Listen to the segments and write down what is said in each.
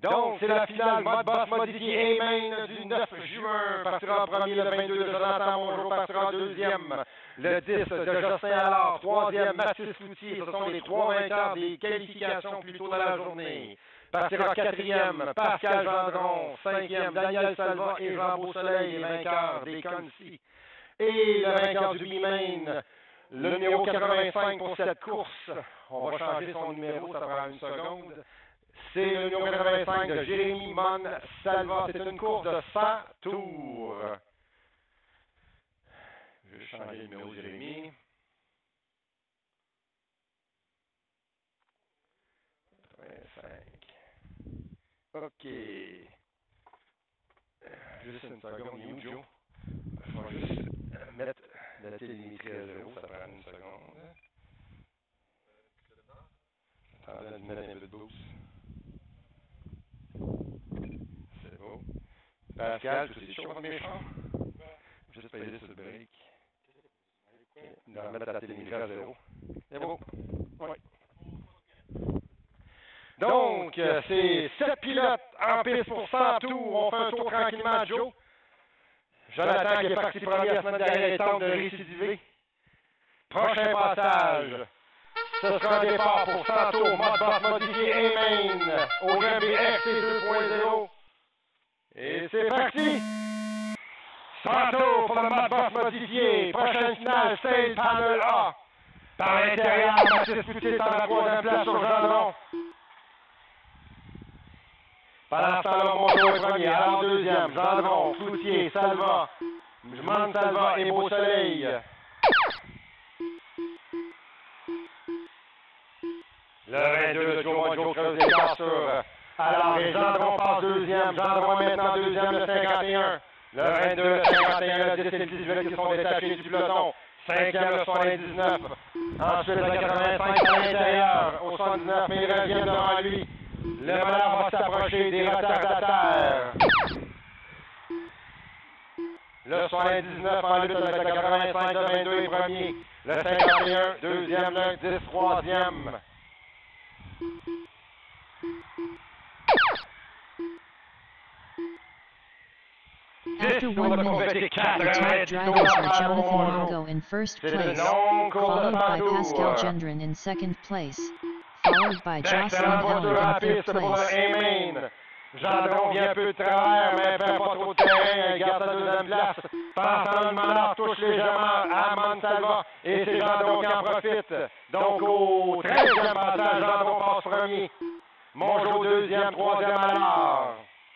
Donc, c'est la finale mode boss modifié A-Main du 9 juin. Partira en premier, le 22 de Jonathan Mongeau partira en deuxième. Le 10 de Justin Allard, troisième Mathis Loutier. Ce sont les trois vainqueurs des qualifications plus tôt dans la journée. Partira quatrième, Pascal Gendron. Cinquième, Daniel Salva et Jean Beausoleil, les vainqueurs des Concy. Et le vainqueur du B-Main, le numéro 85 pour cette course. On va changer son numéro, ça prend une seconde. C'est le numéro 85 de Jérémy Mon Salva. C'est une course de 100 tours. Je vais changer le numéro de Jérémy. 85. OK. Juste une seconde, il est où, Joe? Je vais juste mettre la télémétrie à zéro, ça prend une seconde. Attendez de mettre un peu de boost. C'est beau. Pascal, tu es chaud contre mes chars? Juste peser sur le break. De remettre la télémétrie à zéro. C'est beau. Oui. Donc, c'est 7 pilotes en piste pour 100 tours. On fait un tour tranquillement, Joe. Jonathan qui est parti premier la semaine dernière tente de récidiver. Prochain passage. Ce sera un départ pour 100 tours. Mode boss modifié A-Main au GMB XC 2.0. Et c'est parti! 100 tours pour le mode boss modifié. Prochaine finale, Sale Panel A. Par l'intérieur, Mathis Loutier est en la troisième place sur Gendron. Pendant ce temps-là, Mongeau est premier. Alors deuxième, Gendron, Loutier, Salva, Mon Salva et Beausoleil. Le 22 de Joe creuse l'écart sur. Alors, et Gendron passe deuxième. Gendron est maintenant deuxième, le 51. Le 22, le 51, le 10 et le 18 qui sont détachés du peloton. Cinquième, le 79. Ensuite, le 85 à l'intérieur, au 79, mais il revient devant lui. Le malheur va s'approcher des retardataires. Le 79 en lutte avec le 85, le 22 est premier. Le 51, deuxième, le 10, troisième. After 1 minute, the top drivers are Jonathan Mongeau in first place, followed by Pascal Gendron in second place, followed by Jocelyn Allard in third place. Gendron vient un peu de travers, mais fait pas trop de terrain, il garde sa deuxième place. Pensant le meneur touche légèrement à Mon Salva, et c'est Gendron qui en profite. Donc au 13e passage, Gendron passe premier. Mongeau deuxième, troisième Allard.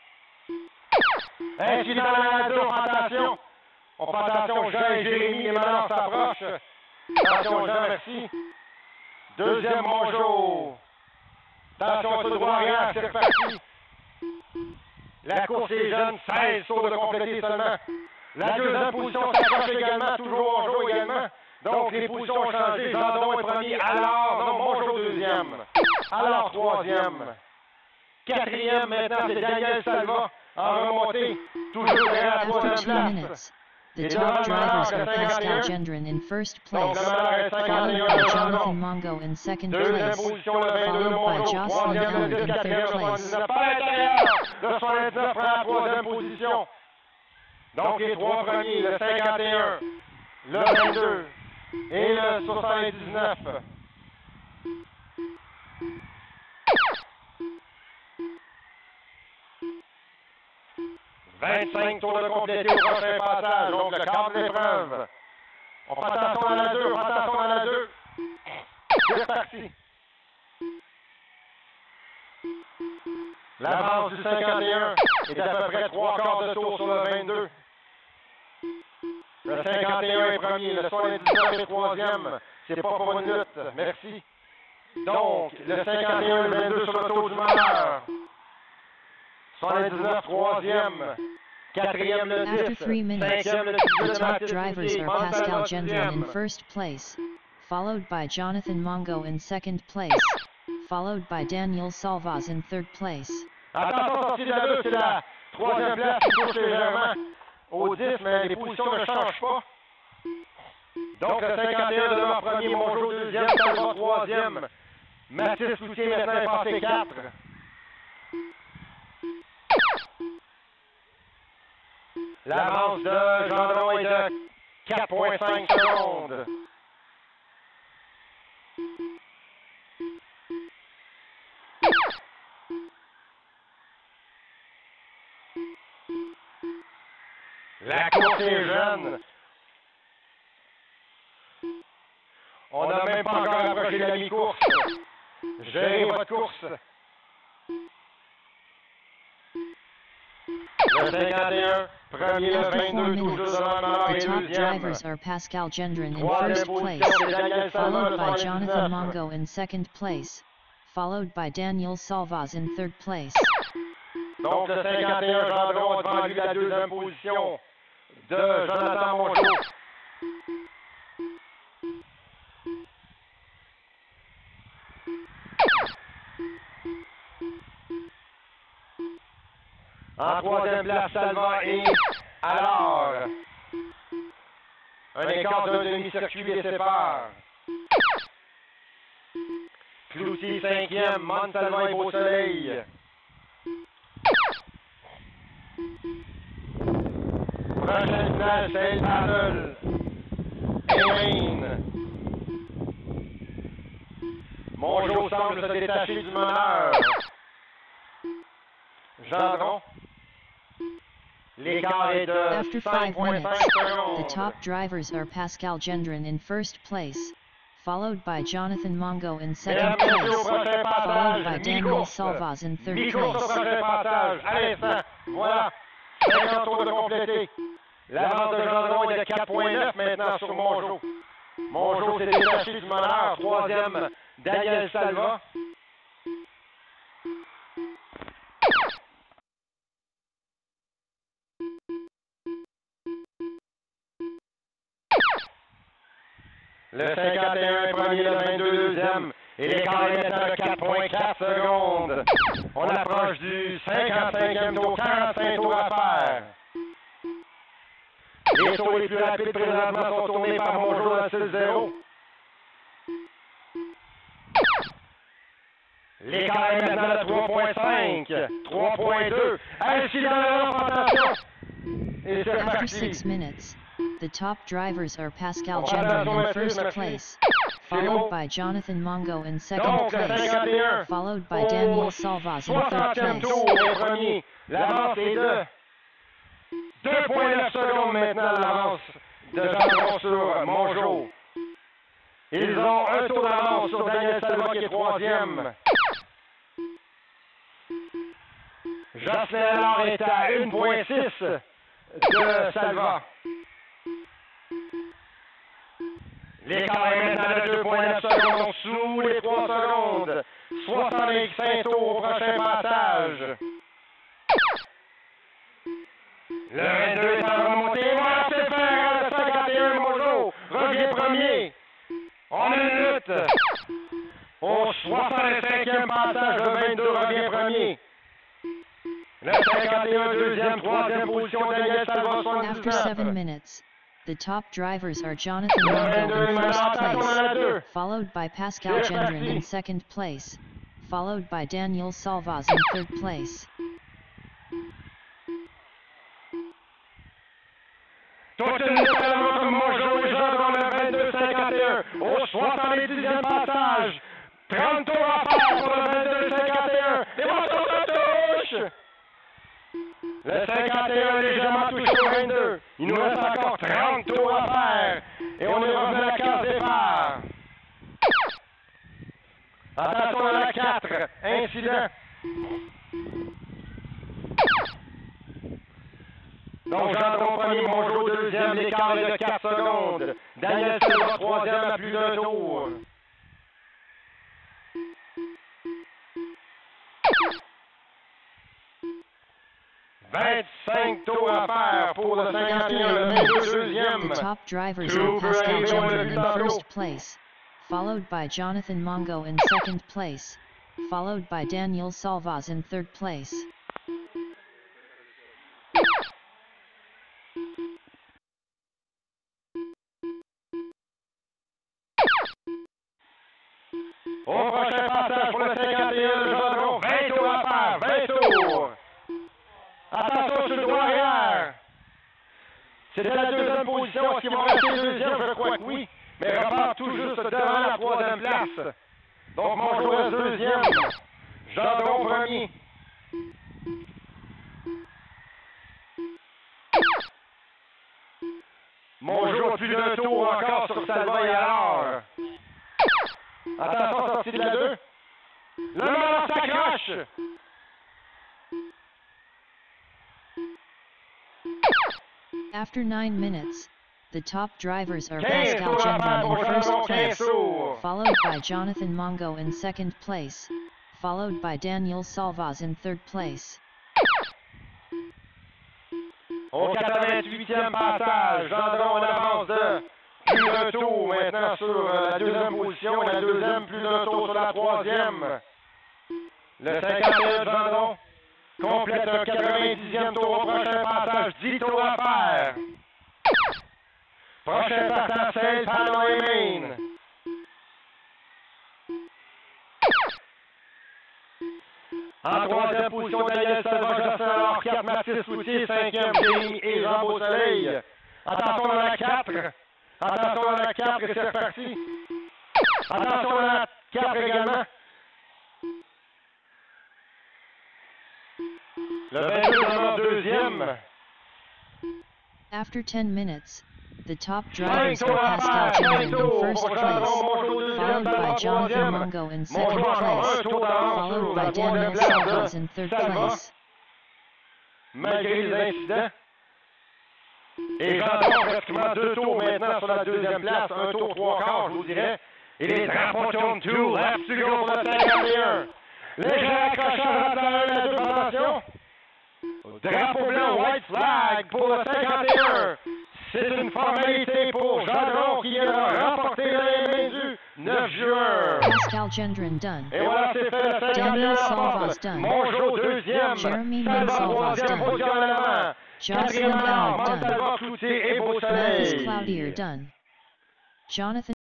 Incident dans la nature, attention! On fait attention, Jean et Jérémy, les meneurs s'approchent. Attention, Jean, merci. Deuxième, Mongeau. Attention, tout droit, rien, c'est reparti. La course est jeune, 16 tours de compléter seulement. La deuxième position s'accroche également, toujours Mongeau également. Donc, les positions ont changé. Gendron est premier, alors, non, Mongeau deuxième. Alors, troisième. Quatrième, maintenant, c'est Daniel Salva. En remontée, toujours derrière la After 2 troisième minutes, place. the top drivers are Pascal Gendron in first place, followed by Jonathan Mongeau in second Deuxième place, position, le 22 de followed by Mongeau. Jocelyn Troisième, le Allard 10, in quatrième, third le place. 79 par l'intérieur. Le 79 prend la troisième position. Donc, les trois premiers, le 51, le 22 et le 79. 25 tours de compléter au prochain passage, donc le quart de l'épreuve. On fait attention à la 2, on fait attention à la 2. C'est reparti. L'avance du 51 est à peu près 3 quarts de tour sur le 22. Le 51 est premier, le 79 est troisième. C'est pas pour une lutte, merci. Donc, le 51 et le 22 sur le tour du meneur. 79, troisième. Quatrième, le 10. After 3 minutes, Cinquième, le the 18, top Mathis drivers Loutier. are Pascal Montalva, Gendron in sixième. first place, followed by Jonathan Mongeau in second place, followed by Daniel Salvaz in third place. Attention, sortie de la 2, c'est la troisième place qui touche légèrement au 10, mais les positions ne changent pas. Donc, le 51 demeure premier, Mongeau deuxième, Salva troisième. Mathis Loutier maintenant est passé 4. L'avance de Gendron est de 4,5 secondes. La course est jeune. On n'a même pas encore approché la mi-course. Gérez votre course. Le 51, premier, le After 4 22, toujours minutes, devant Malar the et top deuxième. drivers are Pascal Gendron in Troisième first position, place, c'est Daniel Salva, followed le by Jonathan 79. Mongo in second place, followed by Daniel Salvaz in third place. Donc le 51, Gendron a devant lui la deuxième position de Jonathan Mongeau. En troisième place, Salva et alors un écart d'un demi-circuit les sépare. Cloutier cinquième, Montalvan et Beau-Soleil. Prochaine place, c'est Battle. Elaine. Mongeau semble se détacher du meneur. Gendron. L'écart est de After 5 5,5 minutes, the secondes. top drivers are Pascal Gendron in first place, followed by Jonathan Mongo in second Mesdames et messieurs, au place, prochain followed by passage, Daniel mi-course. Salvaz in third Mi-course au place. prochain passage. À l'instant, voilà. 50 tours de complété. L'avance de Gendron est de 4,9 maintenant sur Mongeau. Mongeau s'est détaché du meneur. Troisième, Daniel Salva. Le 51 est premier, le 22 deuxième. Et l'écart est maintenant de 4,4 secondes. On approche du 55e tour, 45 tours à faire. Les sauts les plus rapides présentement sont tournés par Mongeau à 6-0. L'écart est maintenant de 3,5, 3,2. Ainsi dans la lampe, attention. Et c'est After reparti. 6 minutes, the top drivers are Pascal Voilà, Gendron in merci, first merci. place, C'est followed bon. by Jonathan Mongo in second Donc, le place, 51. followed by Daniel Salvaz in third 60e place. tour, les premiers. L'avance est de 2,9 secondes maintenant, l'avance de Gendron sur Mongeau. Ils ont un tour d'avance sur Daniel Salva qui est troisième. Jocelyn Allard est à 1,6 de Salva. L'écart est maintenant de 2,9 secondes sous les 3 secondes. 65 tours au prochain passage. Le 22 est en remontée. Voilà, c'est faire. Le 51, Mongeau revient premier. On a une lutte. Au 65e passage, le 22 revient premier. Le 51, deuxième, troisième position, Daniel Salva, After 7 79. minutes, the top drivers are Jonathan Mongo in first place, followed by Pascal Gendron in second place, followed by Daniel Salvaz in third place. Toute une lutte à l'avant entre Mongeau et Gendron, le 22-51. Au 70e passage. 30 tours à faire pour le 22-51. Et voilà, on touche! Le 51 est légèrement touché au 22. Il nous reste encore 30 tours à faire. Et on est revenu à la case départ. Attention à la 4. Incident. Donc Gendron premier, Mongeau deuxième, l'écart est de 4 secondes. Daniel Salva troisième à plus d'un tour. « 25 tours à faire pour le 51, le 22 deuxième. The top drivers Two are Pascal brave Gendron women in tableau. first place, followed by Jonathan Mongo in second place, followed by Daniel Salvaz in third place. Au prochain passage pour le 51 de Gendron, 20 tours à faire, 20 tours. Attention sur le droit arrière. C'était la deuxième position. Est-ce qu'il va rester deuxième? Je crois que oui. Mais il repart tout juste devant la troisième place. Donc, Mongeau reste deuxième. Gendron premier. Mongeau a plus d'un tour encore sur Salva et alors. Attention, sortie de la 2. Le malin s'accroche. After 9 minutes, the top drivers are Pascal Gendron in first place, followed by Jonathan Mongo in second place, followed by Daniel Salvaz in third place. Au 88e passage, Gendron en avance de plus d'un tour maintenant sur la deuxième position et la deuxième plus d'un tour sur la troisième. Le 51 de Gendron complète un 90e tour au prochain passage, 10 tours à faire. Prochain passage, c'est Panama et Maine. En troisième position, Daniel Salva, Jocelyn alors 4, Mathis Loutier, 5e, Jérémy et Jean Beausoleil. Attention à la 4. Attention à la 4 et c'est reparti. Attention à la 4 également. Le 22 demeure deuxième. After 10 minutes, the top drivers are Pascal Gendron in first place, followed by Jonathan Mongo in second place, followed by Daniel Salvaz in third place. Malgré les incidents. Et Gendron pratiquement 2 tours maintenant sur la deuxième place, 1 tour 3 quarts, je vous dirais. Et les drapeaux tournent tout, left to go pour le 51. Léger accrochage entre la 1 et la 2, attention. Drapeau blanc, white flag pour le 51. C'est une formalité pour Gendron qui viendra remporter la main du 9 juin. Pascal Gendron done. Et voilà, c'est fait le 51. Daniel Salvaz done. Mongeau deuxième. Jeremy Salva Salvaz troisième done. position en avant. Jocelyn Howard done. Cloutier et Mathis Beausoleil. Cloutier done. Jonathan